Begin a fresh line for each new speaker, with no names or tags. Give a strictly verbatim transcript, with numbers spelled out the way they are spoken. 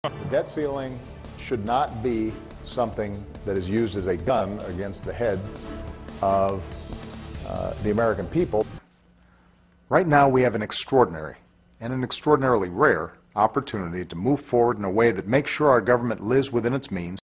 The debt ceiling should not be something that is used as a gun against the heads of uh, the American people. Right now we have an extraordinary and an extraordinarily rare opportunity to move forward in a way that makes sure our government lives within its means